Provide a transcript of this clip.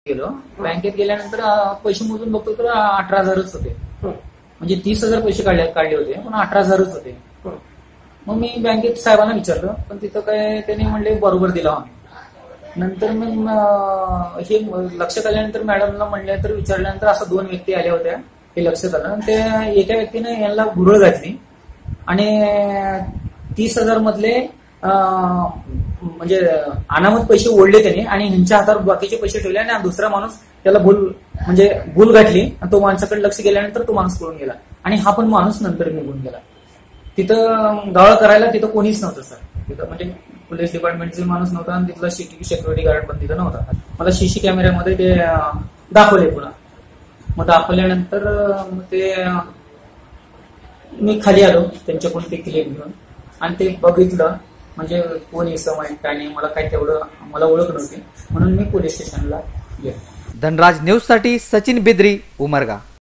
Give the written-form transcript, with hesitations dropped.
गेलो. बँकेत गेल्यानंतर पैसे मोजून बघतो तर 18,000च होते. म्हणजे 30,000 पैसे काढले होते, पण 18,000च होते. मग मी बँकेत साहेबांना विचारलं, पण तिथं काय त्यांनी म्हणले बरोबर दिला आम्ही. नंतर मग हे लक्षात आल्यानंतर मॅडमला म्हणलं, तर विचारल्यानंतर असं 2 व्यक्ती आल्या होत्या, हे लक्षात आलं. ते एका व्यक्तीने यांना भुरळ घातली आणि 30,000 मधले म्हणजे अनामत पैसे ओढले त्याने आणि ह्यांच्या हातावर बाकीचे पैसे ठेवले आणि दुसरा माणूस त्याला भूल घातली आणि तो माणसाकडे लक्ष गेल्यानंतर तो माणूस पळून गेला आणि हा पण माणूस नंतर निघून गेला. तिथं गावळ करायला तिथं कोणीच नव्हतं सर. तिथं म्हणजे पोलीस डिपार्टमेंटचे माणूस नव्हता आणि तिथला सिक्युरिटी गार्ड पण तिथं नव्हता. मला सीसी कॅमेऱ्यामध्ये ते दाखवले पुन्हा. मग दाखवल्यानंतर ते मी खाली आलो त्यांच्याकडून ते क्लिप घेऊन आणि ते बघितलं. म्हणजे कोण इसम आहे काय नाही, मला काही तेवढं मला ओळख नव्हती, म्हणून मी पोलीस स्टेशनला गेलो. धनराज न्यूज साठी सचिन बिद्री, उमरगा.